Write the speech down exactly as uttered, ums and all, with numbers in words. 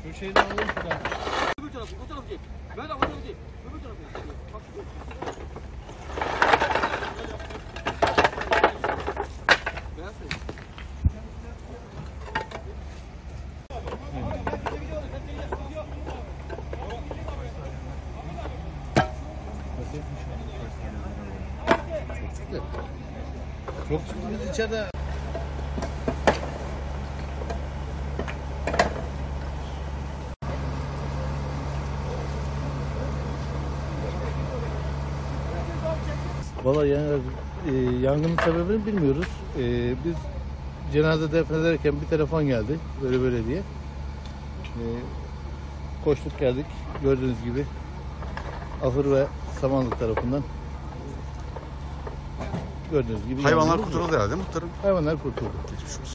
Şu şeyden alalım şuradan. Öbür tarafı, o tarafı değil. Böyle o tarafı değil. Öbür tarafı. Bak şu. Beyaz sayı. Çok çıktı. Çok çıktı biz içeride. Valla yani e, yangının sebebini bilmiyoruz. E, biz cenaze defnederken bir telefon geldi böyle böyle diye. E, koştuk geldik gördüğünüz gibi Ahır ve Samanlık tarafından gördüğünüz gibi Hayvanlar yangınımız var. kurtuldu herhalde muhtarım. Hayvanlar kurtuldu. Geçmiş olsun.